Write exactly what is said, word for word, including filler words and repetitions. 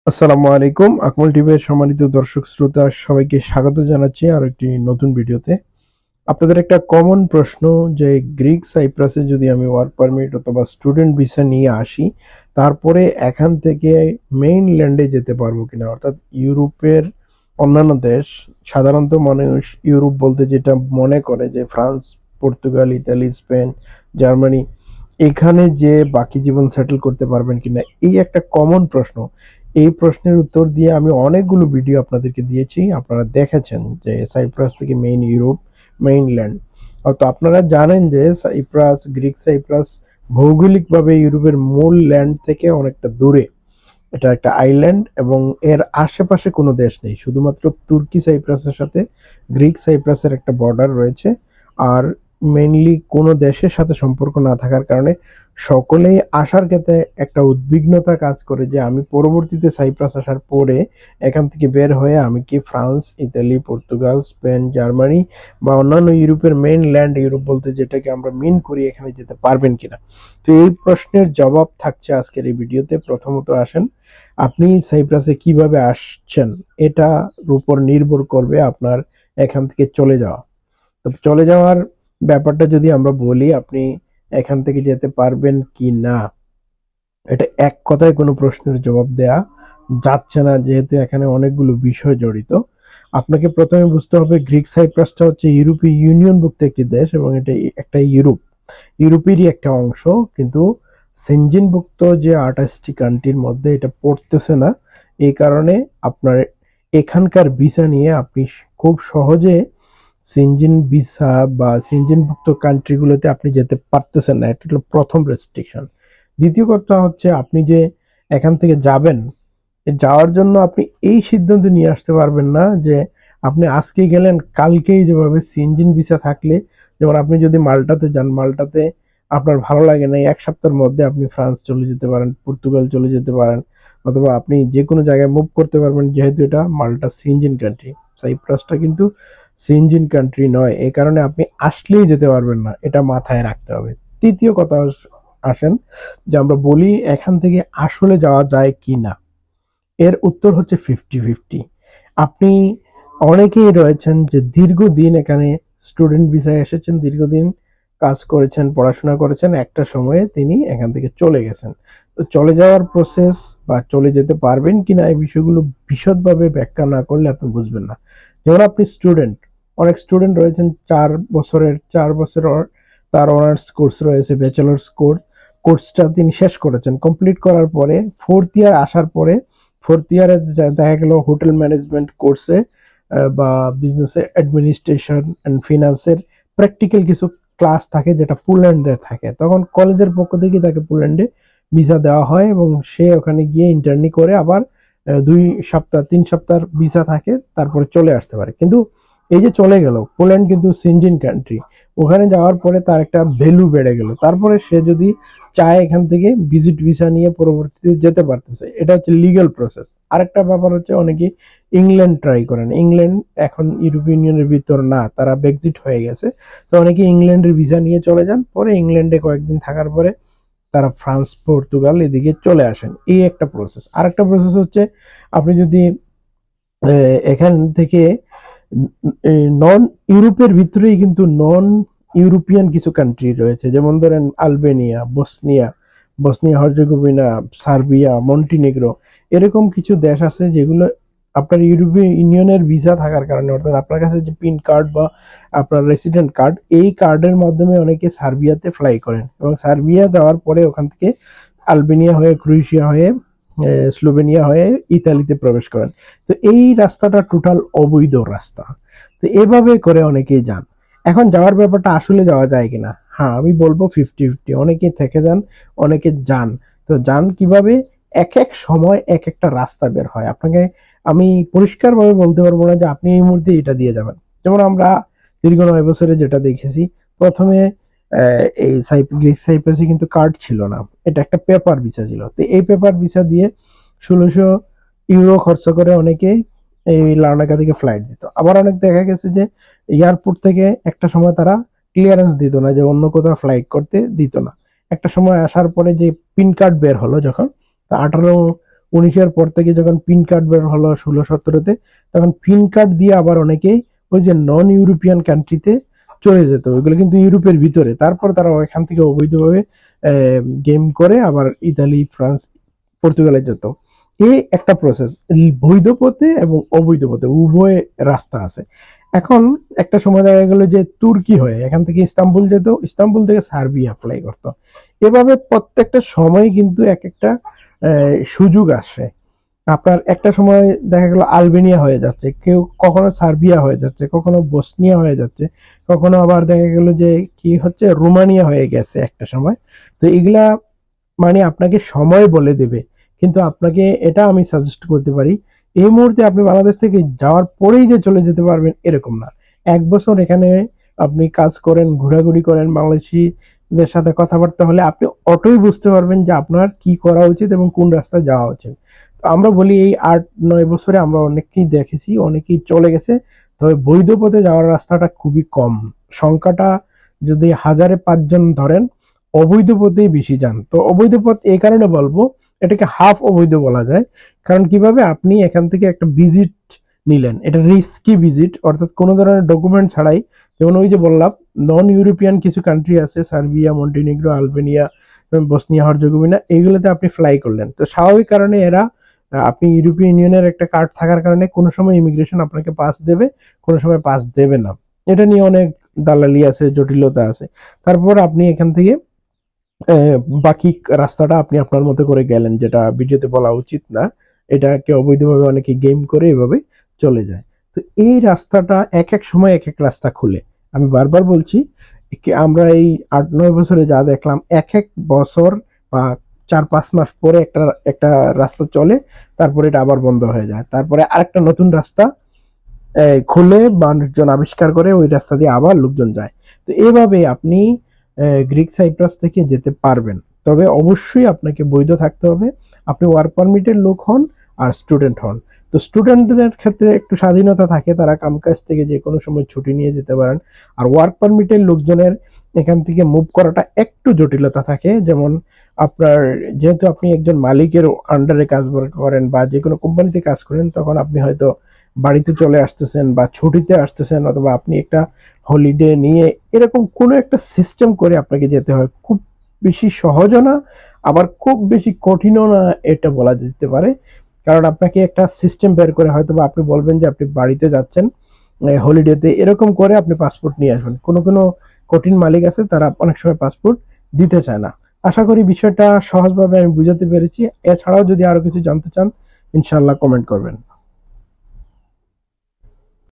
আসসালামু আলাইকুম। আকমল টিভির সম্মানিত দর্শক শ্রোতা সবাইকে স্বাগত জানাচ্ছি আর একটি নতুন ভিডিওতে। আপনাদের একটা কমন প্রশ্ন যে গ্রিক সাইপ্রাসে যদি আমি ওয়ার্ক পারমিট অথবা স্টুডেন্ট ভিসা নিয়ে আসি, তারপরে এখান থেকে মেইনল্যান্ডে যেতে পারবো কিনা, অর্থাৎ ইউরোপের অন্যান্য দেশ। সাধারণত মানুষ ইউরোপ বলতে যেটা মনে করে যে France, Portugal, Italy, Spain, Germany, এখানে যে বাকি জীবন সেটেল করতে পারবেন কিনা, এই একটা কমন প্রশ্ন। এই প্রশ্নের উত্তর দিয়ে আমি অনেকগুলো ভিডিও আপনাদেরকে দিয়েছি, আপনারা দেখেছেন যে সাইপ্রাস থেকে মেইন ইউরোপ, মেইনল্যান্ড। তো আপনারা জানেন যে সাইপ্রাস, গ্রিক সাইপ্রাস ভৌগোলিকভাবে ইউরোপের মূল ল্যান্ড থেকে অনেকটা দূরে। এটা একটা আইল্যান্ড এবং এর আশেপাশে কোনো দেশ নেই, শুধুমাত্র তুর্কি সাইপ্রাসের সাথে গ্রিক সাইপ্রাসের একটা বর্ডার রয়েছে। আর মেইনলি কোনো দেশের সাথে সম্পর্ক না থাকার কারণে সকলেই আসার ক্ষেত্রে একটা উদ্বিগ্নতা কাজ করে যে আমি পরবর্তীতে সাইপ্রাস আসার পরে এখান থেকে বের হয়ে আমি কি France, Italy, Portugal, Spain, Germany বা অন্যান্য ইউরোপের মেইন ল্যান্ড ইউরোপ বলতে যেটাকে আমরা মিন করি, এখানে যেতে পারবেন কিনা। তো এই প্রশ্নের জবাব থাকছে আজকের এই ভিডিওতে। প্রথমত আসেন, আপনি সাইপ্রাসে কিভাবে আসছেন এটার উপর নির্ভর করবে আপনার এখান থেকে চলে যাওয়া। তো চলে যাওয়ার ব্যাপারটা যদি আমরা বলি, আপনি এখান থেকে যেতে পারবেন কি না, এটা এক কথায় কোনো প্রশ্নের জবাব দেয়া যাচ্ছে না, যেহেতু এখানে অনেকগুলো বিষয় জড়িত। আপনাকে প্রথমে বুঝতে হবে গ্রিক সাইপ্রাসটা হচ্ছে ইউরোপীয় ইউনিয়নভুক্ত একটি দেশ এবং এটা একটা ইউরোপ, ইউরোপেরই একটা অংশ, কিন্তু সেনজেনভুক্ত যে আঠাশটি কান্ট্রির মধ্যে এটা পড়তেছে না। এই কারণে আপনার এখানকার ভিসা নিয়ে আপনি খুব সহজে সেনজেন ভিসা বা সেনজেনভুক্ত কান্ট্রিগুলোতে আপনি যেতে পারতেছেন না, এটা হলো প্রথম রেস্ট্রিকশন। দ্বিতীয় কথা হচ্ছে আপনি যে এখান থেকে যাবেন, যাওয়ার জন্য আপনি এই সিদ্ধান্ত নিয়ে আসতে পারবেন না যে আপনি আজকে গেলেন কালকেই, যেভাবে সেনজেন ভিসা থাকলে, যেমন আপনি যদি মাল্টাতে যান, মাল্টাতে আপনার ভালো লাগে না, এক সপ্তাহের মধ্যে আপনি ফ্রান্স চলে যেতে পারেন, পর্তুগাল চলে যেতে পারেন, অথবা আপনি যে কোনো জায়গায় মুভ করতে পারবেন, যেহেতু এটা মাল্টা সেনজেন কান্ট্রি। সাইপ্রাসটা কিন্তু সেনজেন কান্ট্রি নয়, এই কারণে আপনি আসলেই যেতে পারবেন না, এটা মাথায় রাখতে হবে। তৃতীয় কথা আসেন যে আমরা বলি এখান থেকে আসলে যাওয়া যায় কি না, এর উত্তর হচ্ছে ফিফটি ফিফটি। আপনি অনেকেই রয়েছেন যে দীর্ঘদিন এখানে স্টুডেন্ট ভিসায় এসেছেন, দীর্ঘদিন কাজ করেছেন, পড়াশোনা করেছেন, একটা সময়ে তিনি এখান থেকে চলে গেছেন। তো চলে যাওয়ার প্রসেস বা চলে যেতে পারবেন কিনা এই বিষয়গুলো বিশদভাবে ব্যাখ্যা না করলে আপনি বুঝবেন না। যেমন আপনি স্টুডেন্ট, অনেক স্টুডেন্ট রয়েছেন চার বছরের চার বছর তার অনার্স কোর্স রয়েছে, ব্যাচেলার্স কোর্স, কোর্সটা তিনি শেষ করেছেন। কমপ্লিট করার পরে ফোর্থ ইয়ার আসার পরে, ফোর্থ ইয়ারে দেখা গেল হোটেল ম্যানেজমেন্ট কোর্সে বা বিজনেস অ্যাডমিনিস্ট্রেশন অ্যান্ড ফিনান্সের প্র্যাকটিক্যাল কিছু ক্লাস থাকে যেটা পোল্যান্ডে থাকে, তখন কলেজের পক্ষ থেকে তাকে পোল্যান্ডে ভিসা দেওয়া হয় এবং সে ওখানে গিয়ে ইন্টার্নি করে আবার দুই সপ্তাহ তিন সপ্তাহ ভিসা থাকে, তারপরে চলে আসতে পারে। কিন্তু এই যে চলে গেল, পোল্যান্ড কিন্তু সেনজেন কান্ট্রি, ওখানে যাওয়ার পরে তার একটা ভ্যালু বেড়ে গেল, তারপরে সে যদি চায় এখান থেকে ভিজিট ভিসা নিয়ে পরবর্তীতে যেতে পারতেছে, এটা হচ্ছে লিগ্যাল প্রসেস। আরেকটা ব্যাপার হচ্ছে অনেকে ইংল্যান্ড ট্রাই করেন, ইংল্যান্ড এখন ইউরোপিয়ান ইউনিয়নের ভিতর না, তারা ব্রেক্সিট হয়ে গেছে, তো অনেকে ইংল্যান্ডের ভিসা নিয়ে চলে যান, পরে ইংল্যান্ডে কয়েকদিন থাকার পরে তারা ফ্রান্স, পর্তুগাল এদিকে চলে আসেন, এই একটা প্রসেস। আরেকটা প্রসেস হচ্ছে আপনি যদি এখান থেকে নন ইউরোপের ভিতরেই কিন্তু নন ইউরোপিয়ান কিছু কান্ট্রি রয়েছে, যেমন ধরেন Albania, Bosnia, Bosnia Herzegovina, Serbia, Montenegro, এরকম কিছু দেশ আছে যেগুলো আপনার ইউরোপীয় ইউনিয়নের ভিসা থাকার কারণে, অর্থাৎ আপনার কাছে যে পিন কার্ড বা আপনার রেসিডেন্ট কার্ড, এই কার্ডের মাধ্যমে অনেকে সার্বিয়াতে ফ্লাই করেন এবং সার্বিয়া যাওয়ার পরে ওখান থেকে আলবেনিয়া হয়ে, ক্রোয়েশিয়া হয়ে, স্লোভেনিয়া হয়ে ইতালিতে প্রবেশ করেন। তো এই রাস্তাটা টোটাল অবৈধ রাস্তা। তো এভাবে করে অনেকেই যান। এখন যাওয়ার ব্যাপারটা আসলে যাওয়া যায় কিনা, হ্যাঁ আমি বলবো ফিফটি ফিফটি। অনেকে থেকে যান, অনেকে যান। তো যান কিভাবে, এক এক সময় এক একটা রাস্তা বের হয়। আপনাকে আমি পরিষ্কারভাবে বলতে পারবো না যে আপনি এই মুহূর্তে এটা দিয়ে যাবেন। যেমন আমরা দীর্ঘ নয় বছরে যেটা দেখেছি, প্রথমে এই গ্রিক সাইপ্রাসে কিন্তু কার্ড ছিল না, এটা একটা পেপার ভিসা ছিল। তো এই পেপার ভিসা দিয়ে ষোলোশো ইউরো খরচ করে অনেকে এই লার্নাকা থেকে ফ্লাইট দিত। আবার অনেক দেখা গেছে যে এয়ারপোর্ট থেকে একটা সময় তারা ক্লিয়ারেন্স দিত না, যে অন্য কোথাও ফ্লাইট করতে দিত না। একটা সময় আসার পরে যে পিন কার্ড বের হলো যখন, তা আঠারো উনিশের পর থেকে যখন পিন কার্ড বের হলো ষোলো সতেরোতে, তখন পিন কার্ড দিয়ে আবার অনেকেই ওই যে নন ইউরোপিয়ান কান্ট্রিতে চলে যেত, ওইগুলো কিন্তু ইউরোপের ভিতরে। তারপর তারা ওইখান থেকে অবৈধভাবে গেম করে আবার ইতালি, ফ্রান্স, পর্তুগালে যেত। এই একটা প্রসেস, বৈধ পথে এবং অবৈধ পথে উভয় রাস্তা আছে। এখন একটা সময় দেখা গেল যে তুর্কি হয়ে এখান থেকে ইস্তাম্বুল যেত, ইস্তাম্বুল থেকে সার্বিয়া অ্যাপ্লাই করতো। এভাবে প্রত্যেকটা সময় কিন্তু এক একটা সুযোগ আসে। আপনার একটা সময় দেখা গেল আলবেনিয়া হয়ে যাচ্ছে, কেউ কখনো সার্বিয়া হয়ে যাচ্ছে, কখনো বসনিয়া হয়ে যাচ্ছে, কখনো আবার দেখা গেল যে কি হচ্ছে রোমানিয়া হয়ে গেছে একটা সময়। তো এগুলা মানে আপনাকে সময় বলে দেবে, কিন্তু আপনাকে এটা আমি সাজেস্ট করতে পারি, এই মুহূর্তে আপনি বাংলাদেশ থেকে যাওয়ার পরেই যে চলে যেতে পারবেন এরকম না। এক বছর এখানে আপনি কাজ করেন, ঘোরাঘুরি করেন, বাংলাদেশিদের সাথে কথাবার্তা হলে আপনি অটোই বুঝতে পারবেন যে আপনার কি করা উচিত এবং কোন রাস্তায় যাওয়া উচিত। আমরা বলি এই আট নয় বছরে আমরা অনেককেই দেখেছি, অনেকেই চলে গেছে, তবে বৈধ পথে যাওয়ার রাস্তাটা খুবই কম। সংখ্যাটা যদি হাজারে পাঁচজন ধরেন, অবৈধ পথেই বেশি যান। তো অবৈধ পথ এই কারণে বলবো, এটাকে হাফ অবৈধ বলা যায়। কারণ কিভাবে আপনি এখান থেকে একটা ভিজিট নিলেন, এটা রিস্কি ভিজিট, অর্থাৎ কোনো ধরনের ডকুমেন্ট ছাড়াই। যেমন ওই যে বললাম নন ইউরোপিয়ান কিছু কান্ট্রি আছে, Serbia, Montenegro, Albania, Bosnia Herzegovina, এইগুলোতে আপনি ফ্লাই করলেন। তো স্বাভাবিক কারণে এরা, আপনি ইউরোপিয়ান ইউনিয়নের একটা কার্ড থাকার কারণে কোনো সময় ইমিগ্রেশন আপনাকে পাস দেবে, কোনো সময় পাস দেবে না। এটা নিয়ে অনেক দালালি আছে, জটিলতা আছে। তারপর আপনি এখান থেকে বাকি রাস্তাটা আপনি আপনার মতো করে গেলেন, যেটা ভিডিওতে বলা উচিত না। এটাকে অবৈধভাবে অনেকে গেম করে এভাবে চলে যায়। তো এই রাস্তাটা এক এক সময় এক এক রাস্তা খুলে। আমি বারবার বলছি, আমরা এই আট নয় বছরে যা দেখলাম, এক এক বছর বা চার পাঁচ মাস পরে একটা একটা রাস্তা চলে, তারপরে এটা আবার বন্ধ হয়ে যায়, তারপরে আরেকটা নতুন রাস্তা খুলে মানুষজন আবিষ্কার করে, ওই রাস্তা দিয়ে আবার লোকজন যায়। তো এইভাবে আপনি গ্রিক সাইপ্রাস থেকে যেতে পারবেন, তবে অবশ্যই আপনাকে বৈধ থাকতে হবে। আপনি ওয়ার্ক পারমিটের লোক হন আর স্টুডেন্ট হন। তো স্টুডেন্টদের ক্ষেত্রে একটু স্বাধীনতা থাকে, তারা কামকাজ থেকে যে কোনো সময় ছুটি নিয়ে যেতে পারেন। আর ওয়ার্ক পারমিটের লোকজনের এখান থেকে মুভ করাটা একটু জটিলতা থাকে। যেমন আপনার যেহেতু আপনি একজন মালিকের আন্ডারে কাজ করেন বা যে কোনো কোম্পানিতে কাজ করেন, তখন আপনি হয়তো বাড়িতে চলে আসতেছেন বা ছুটিতে আসতেছেন, অথবা আপনি একটা হলিডে নিয়ে এরকম কোনো একটা সিস্টেম করে আপনাকে যেতে হয়। খুব বেশি সহজও না, আবার খুব বেশি কঠিনও না এটা বলা যেতে পারে। কারণ আপনাকে একটা সিস্টেম বের করে হয়তো বা আপনি বলবেন যে আপনি বাড়িতে যাচ্ছেন হলিডেতে, এরকম করে আপনি পাসপোর্ট নিয়ে আসবেন। কোনো কোনো কঠিন মালিক আছে, তারা অনেক সময় পাসপোর্ট দিতে চায় না। আশা করি বিষয়টা সহজভাবে আমি বুঝাতে পেরেছি। এছাড়াও যদি আরো কিছু জানতে চান, ইনশাল্লাহ কমেন্ট করবেন।